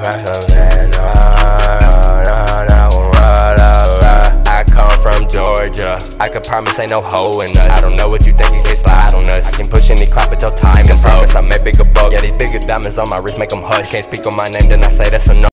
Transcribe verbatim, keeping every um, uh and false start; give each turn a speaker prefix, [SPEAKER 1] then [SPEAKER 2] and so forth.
[SPEAKER 1] back of that. I come from Georgia. I could promise ain't no hoe in us. I don't know what you think, you can slide on us. I can push any clock until time is up. I promise I make bigger bucks. Yeah, these bigger diamonds on my wrist make them hush. Can't speak on my name, then I say that's a no.